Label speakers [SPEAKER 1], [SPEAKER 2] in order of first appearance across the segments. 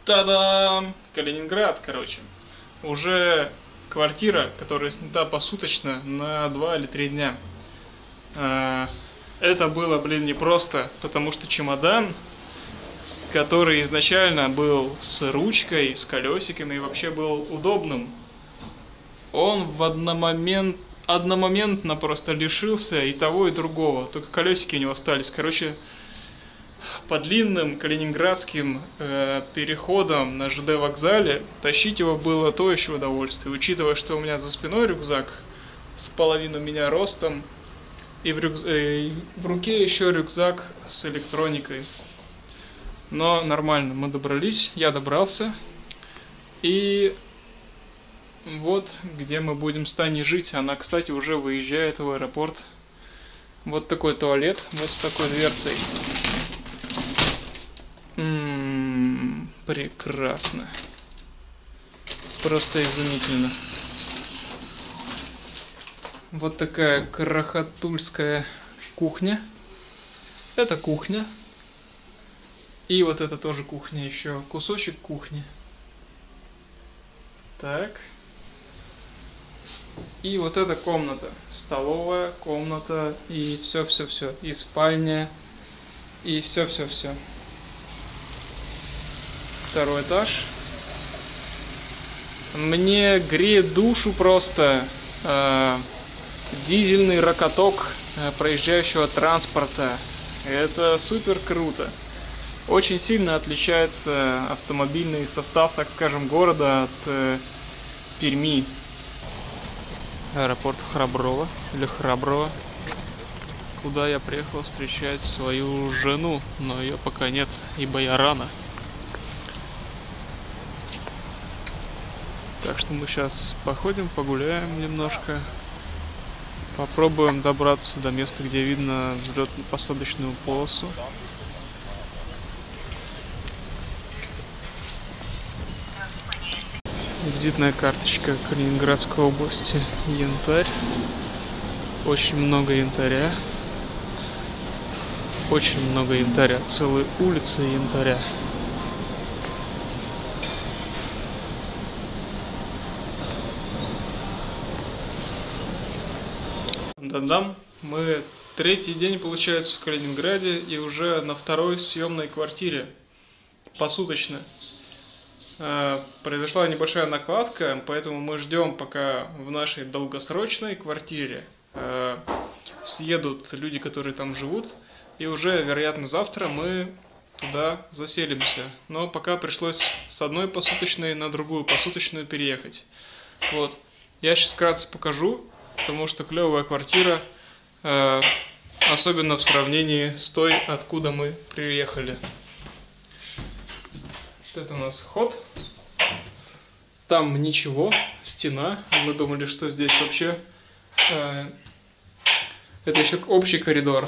[SPEAKER 1] Та-дам! Калининград, короче. Уже квартира, которая снята посуточно на 2 или 3 дня. Это было, непросто, потому что чемодан, который изначально был с ручкой, с колесиками и вообще был удобным, он в одномоментно просто лишился и того, и другого. Только колесики у него остались. Короче, по длинным калининградским переходам на ЖД вокзале тащить его было то еще удовольствие, учитывая, что у меня за спиной рюкзак с половину меня ростом, и в руке еще рюкзак с электроникой. Но нормально, мы добрались, я добрался, и вот где мы будем с Таней жить. Она, кстати, уже выезжает в аэропорт. Вот такой туалет, вот с такой дверцей. Прекрасно. Просто изумительно. Вот такая крохотульская кухня. Это кухня. И вот это тоже кухня еще. Кусочек кухни. Так. И вот эта комната. Столовая, комната и все-все-все. И спальня. И все-все-все. Второй этаж. Мне греет душу просто дизельный рокоток проезжающего транспорта. Это супер круто. Очень сильно отличается автомобильный состав, так скажем, города от Перми. Аэропорт Храброво или Храброво, куда я приехал встречать свою жену, но ее пока нет, ибо я рано. Так что мы сейчас походим, погуляем немножко, попробуем добраться до места, где видно взлетно-посадочную полосу. Визитная карточка Калининградской области. Янтарь. Очень много янтаря. Очень много янтаря. Целые улицы янтаря. Да-дам. Мы третий день, получается, в Калининграде и уже на второй съемной квартире. Посуточно. Произошла небольшая накладка, поэтому мы ждем, пока в нашей долгосрочной квартире съедут люди, которые там живут, и уже, вероятно, завтра мы туда заселимся. Но пока пришлось с одной посуточной на другую посуточную переехать. Вот. Я сейчас вкратце покажу, потому что клевая квартира, особенно в сравнении с той, откуда мы приехали. Это у нас ход. Там ничего, стена. Мы думали, что здесь вообще это еще общий коридор.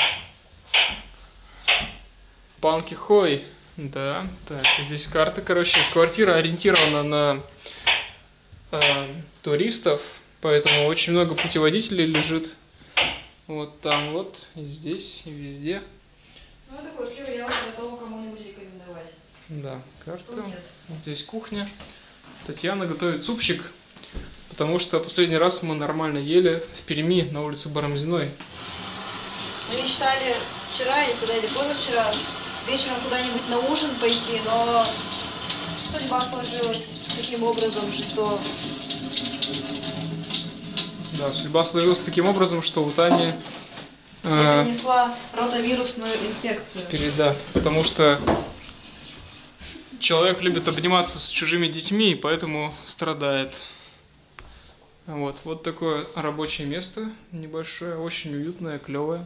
[SPEAKER 1] Панки хой. Да, так, здесь карта, короче. Квартира ориентирована на туристов, поэтому очень много путеводителей лежит. Вот там вот, и здесь, и везде.
[SPEAKER 2] Ну, эту квартиру я уже готова кому-нибудь рекомендовать.
[SPEAKER 1] Да, карта. Здесь кухня. Татьяна готовит супчик, потому что последний раз мы нормально ели в Перми на улице Барамзиной.
[SPEAKER 2] Мы мечтали вчера или позавчера вечером куда-нибудь на ужин пойти, но судьба сложилась таким образом, что...
[SPEAKER 1] Да, судьба сложилась таким образом, что у Тани...
[SPEAKER 2] Я перенесла ротавирусную инфекцию.
[SPEAKER 1] Да, потому что человек любит обниматься с чужими детьми, и поэтому страдает. Вот такое рабочее место небольшое, очень уютное, клевое.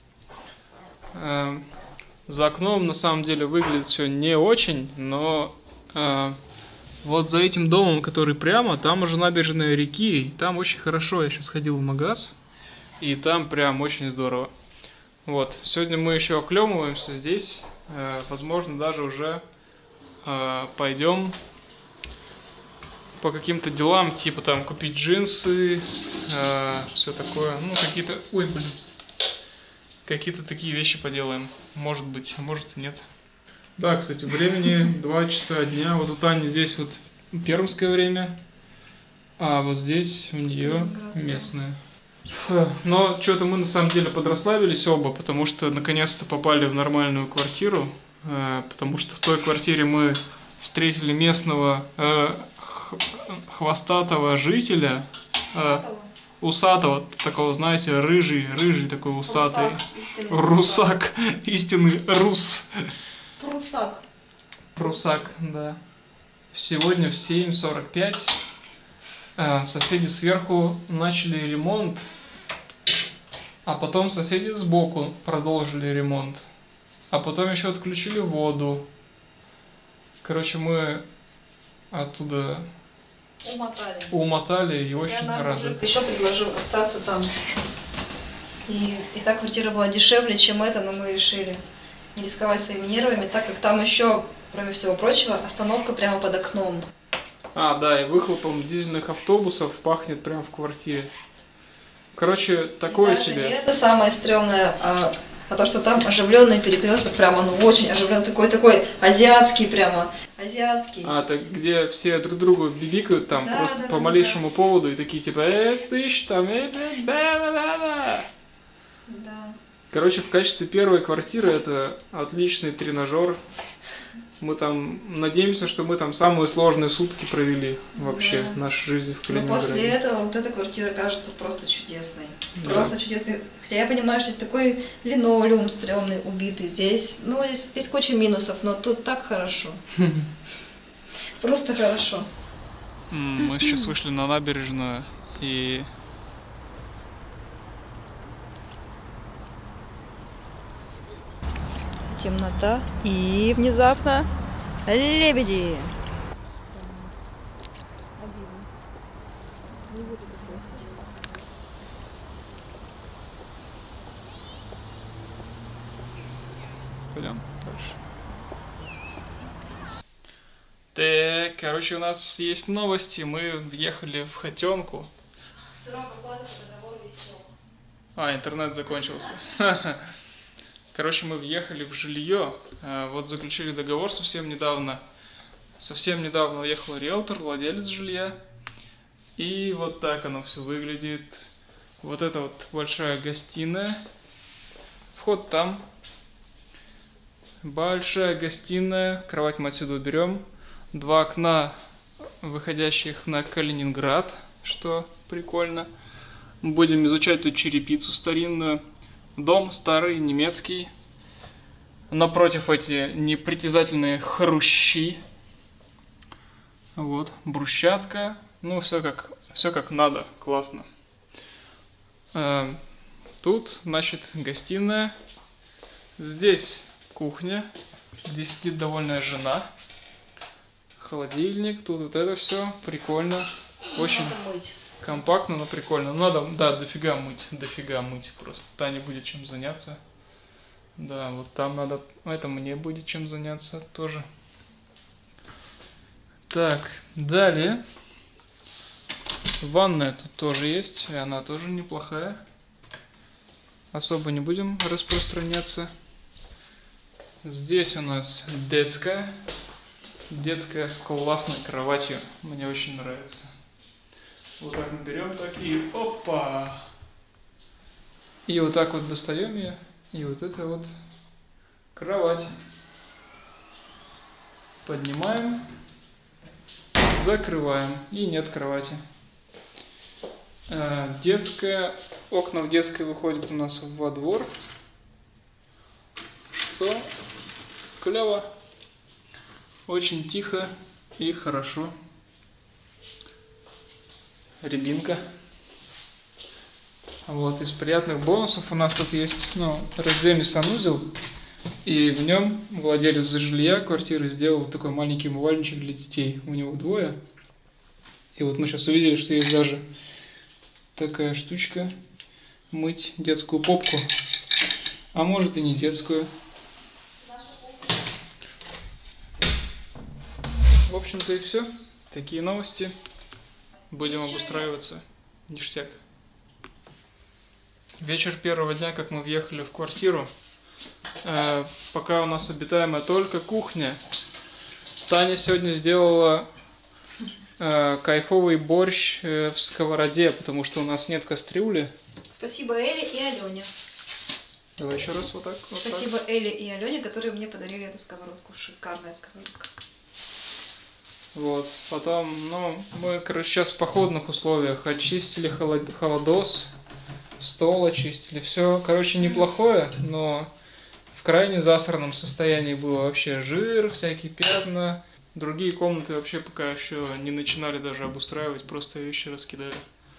[SPEAKER 1] За окном на самом деле выглядит все не очень, но вот за этим домом, который прямо, там уже набережная реки, и там очень хорошо. Я сейчас ходил в магаз, и там прям очень здорово. Вот, сегодня мы еще оклемываемся здесь, возможно, даже уже пойдем по каким-то делам, типа там купить джинсы, все такое, ну какие-то, какие-то такие вещи поделаем, может быть, а может и нет. Да, кстати, времени 2 часа дня. Вот у Тани здесь вот пермское время, а вот здесь у нее местное. Но что-то мы на самом деле подрасслабились оба, потому что наконец-то попали в нормальную квартиру. Потому что в той квартире мы встретили местного хвостатого жителя, усатого, такого, знаете, рыжий такой усатый. Русак, истинный рус. Прусак, да. Сегодня в 7:45 соседи сверху начали ремонт, а потом соседи сбоку продолжили ремонт, а потом еще отключили воду. Короче, мы оттуда умотали и очень рады.
[SPEAKER 2] Еще предложил остаться там. И та квартира была дешевле, чем эта, но мы решили не рисковать своими нервами, так как там еще, кроме всего прочего, остановка прямо под окном.
[SPEAKER 1] А, да, и выхлопом дизельных автобусов пахнет прямо в квартире. Короче, такое
[SPEAKER 2] даже
[SPEAKER 1] себе.
[SPEAKER 2] Не это самое стрёмное, а то, что там оживленный перекресток, прямо, ну, очень оживленный, такой азиатский прямо, азиатский.
[SPEAKER 1] А, так где все друг другу бибикают там
[SPEAKER 2] да,
[SPEAKER 1] просто
[SPEAKER 2] да,
[SPEAKER 1] по
[SPEAKER 2] да,
[SPEAKER 1] малейшему
[SPEAKER 2] да.
[SPEAKER 1] поводу и такие типа, слышь, там, да. Короче, в качестве первой квартиры это отличный тренажер. Мы там надеемся, что мы там самые сложные сутки провели вообще в нашей жизни в Калининграде.
[SPEAKER 2] Но после этого вот эта квартира кажется просто чудесной. Просто чудесной. Хотя я понимаю, что здесь такой линолеум стрёмный, убитый. Здесь, ну, здесь куча минусов, но тут так хорошо. Просто хорошо.
[SPEAKER 1] Мы сейчас вышли на набережную и...
[SPEAKER 2] Темнота и внезапно лебеди. Не буду постить.
[SPEAKER 1] Пойдем дальше. Так, короче, у нас есть новости. Мы въехали в Хотенку.
[SPEAKER 2] Срок оплаты по договору висел.
[SPEAKER 1] Интернет закончился. Короче, мы въехали в жилье, вот заключили договор совсем недавно. Совсем недавно уехал риэлтор, владелец жилья. И вот так оно все выглядит. Вот это вот большая гостиная. Вход там. Большая гостиная. Кровать мы отсюда уберем. 2 окна, выходящих на Калининград, что прикольно. Мы будем изучать тут черепицу старинную. Дом старый, немецкий. Напротив эти непритязательные хрущи. Вот, брусчатка. Ну, все как надо, классно. Тут, значит, гостиная. Здесь кухня, где сидит довольная жена. Холодильник, тут вот это все прикольно. Очень компактно, но прикольно. Надо, да, дофига мыть просто. Тане будет чем заняться. Да, вот там надо, это мне будет чем заняться тоже. Так, далее. Ванная тут тоже есть, и она тоже неплохая. Особо не будем распространяться. Здесь у нас детская. Детская с классной кроватью. Мне очень нравится. Вот так мы берем, так и опа! И вот так вот достаем ее. И вот это вот кровать. Поднимаем. Закрываем. И нет кровати. Детская. Окна в детской выходят у нас во двор. Что клево. Очень тихо и хорошо. Рябинка. Вот, из приятных бонусов у нас тут есть, раздельный санузел. И в нем владелец жилья, квартиры, сделал такой маленький умывальничек для детей. У него 2. И вот мы сейчас увидели, что есть даже такая штучка. Мыть детскую попку. А может и не детскую. В общем-то и все. Такие новости. Будем обустраиваться. Ништяк. Вечер первого дня, как мы въехали в квартиру. Пока у нас обитаемая только кухня. Таня сегодня сделала кайфовый борщ в сковороде, потому что у нас нет кастрюли.
[SPEAKER 2] Спасибо Эле и Алене.
[SPEAKER 1] Давай еще раз вот так. Вот
[SPEAKER 2] Спасибо
[SPEAKER 1] так.
[SPEAKER 2] Эле и Алене, которые мне подарили эту сковородку. Шикарная сковородка.
[SPEAKER 1] Вот, потом, мы, короче, сейчас в походных условиях очистили холодос, стол очистили, все, короче, неплохое, но в крайне засранном состоянии было вообще жир, всякие пятна. Другие комнаты вообще пока еще не начинали даже обустраивать, просто вещи раскидали.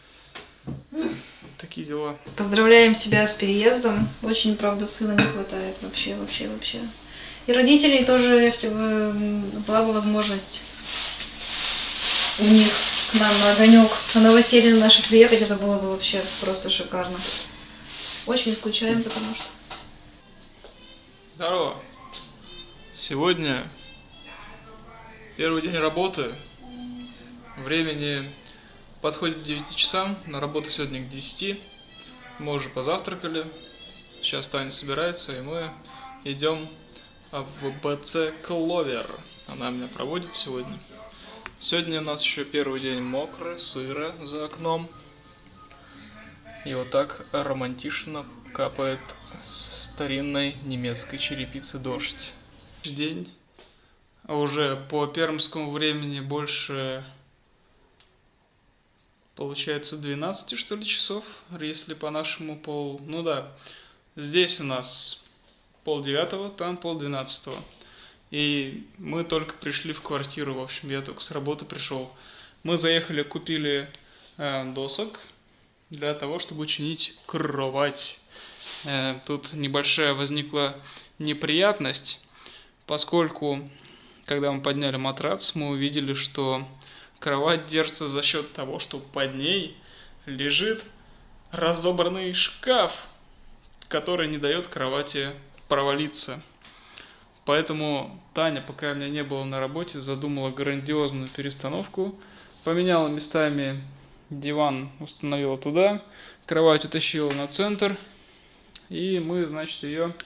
[SPEAKER 1] Такие дела.
[SPEAKER 2] Поздравляем себя с переездом. Очень, правда, сына не хватает. Вообще. И родителей тоже, если бы была бы возможность у них к нам на огонек, на новоселье на наши приехать, это было бы вообще просто шикарно. Очень скучаем, потому что...
[SPEAKER 1] Здорово. Сегодня первый день работы. Времени подходит к 9 часам. На работу сегодня к 10. Мы уже позавтракали. Сейчас Таня собирается, и мы идем в БЦ Кловер. Она меня проводит сегодня. Сегодня у нас еще первый день мокро, сыро за окном. И вот так романтично капает с старинной немецкой черепицы дождь. День. А уже по пермскому времени больше, получается, 12, что ли, часов, если по-нашему Ну да, здесь у нас 8:30, там 10:30. И мы только пришли в квартиру, в общем, я только с работы пришел. Мы заехали, купили досок для того, чтобы учинить кровать. Тут небольшая возникла неприятность, поскольку, когда мы подняли матрац, мы увидели, что кровать держится за счет того, что под ней лежит разобранный шкаф, который не дает кровати провалиться. Поэтому Таня, пока меня не было на работе, задумала грандиозную перестановку. Поменяла местами диван, установила туда, кровать утащила на центр. И мы, значит, ее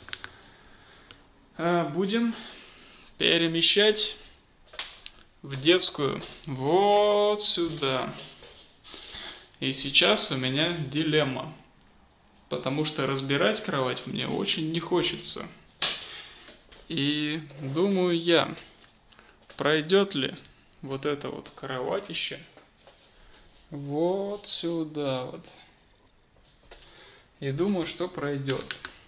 [SPEAKER 1] будем перемещать в детскую. Вот сюда. И сейчас у меня дилемма. Потому что разбирать кровать мне очень не хочется. И думаю я, пройдет ли вот это вот кроватище вот сюда вот. И думаю, что пройдет.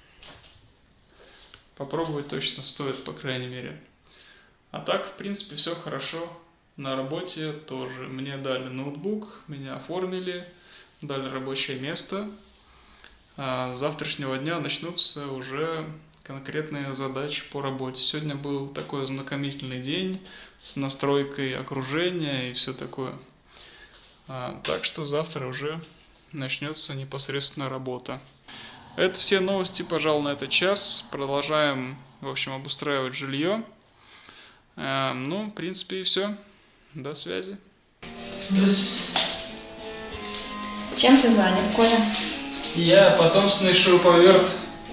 [SPEAKER 1] Попробовать точно стоит, по крайней мере. А так, в принципе, все хорошо. На работе тоже. Мне дали ноутбук, меня оформили, дали рабочее место. А с завтрашнего дня начнутся уже конкретные задачи по работе. Сегодня был такой ознакомительный день с настройкой окружения и все такое. Так что завтра уже начнется непосредственно работа. Это все новости, пожалуй, на этот час. Продолжаем, в общем, обустраивать жилье. В принципе, и все. До связи.
[SPEAKER 2] Чем ты занят, Коля?
[SPEAKER 1] Я потомственный шуруповерт.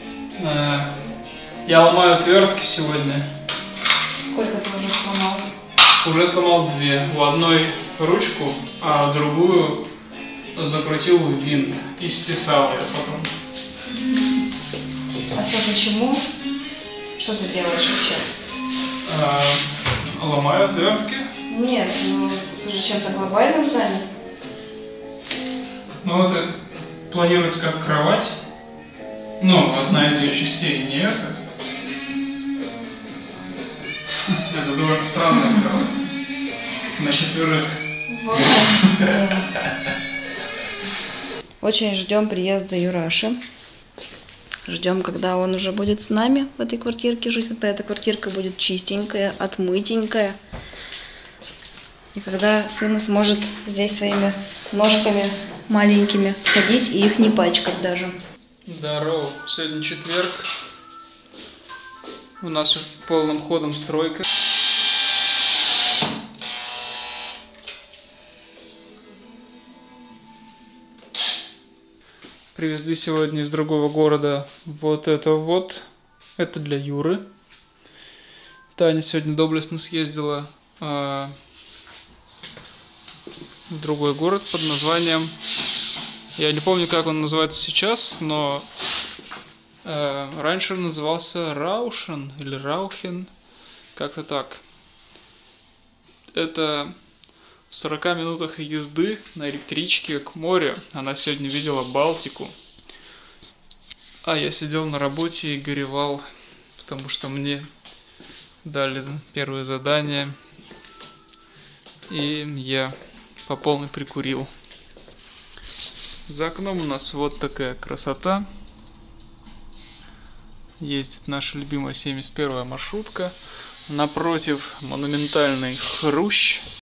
[SPEAKER 1] Я ломаю отвертки сегодня.
[SPEAKER 2] Сколько ты уже сломал?
[SPEAKER 1] Уже сломал 2. У одной ручку, а другую закрутил в винт. И стесал я потом.
[SPEAKER 2] А все почему? Что ты делаешь вообще?
[SPEAKER 1] Ломаю отвертки.
[SPEAKER 2] Нет, ты же чем-то глобальным занят.
[SPEAKER 1] Это планируется как кровать. Одна из ее частей не это. Это довольно странная кровать. На 4.
[SPEAKER 2] Очень ждем приезда Юраши. Ждем, когда он уже будет с нами в этой квартирке жить, когда эта квартирка будет чистенькая, отмытенькая. И когда сын сможет здесь своими ножками маленькими ходить и их не пачкать даже.
[SPEAKER 1] Здорово. Сегодня четверг. У нас тут полным ходом стройка. Привезли сегодня из другого города вот это вот. Это для Юры. Таня сегодня доблестно съездила в другой город под названием... Я не помню, как он называется сейчас, но раньше он назывался Раушен или Раухен. Как-то так. Это в 40 минутах езды на электричке к морю. Она сегодня видела Балтику. А я сидел на работе и горевал, потому что мне дали первое задание. И я по полной прикурил. За окном у нас вот такая красота. Ездит наша любимая 71-я маршрутка. Напротив монументальный хрущ.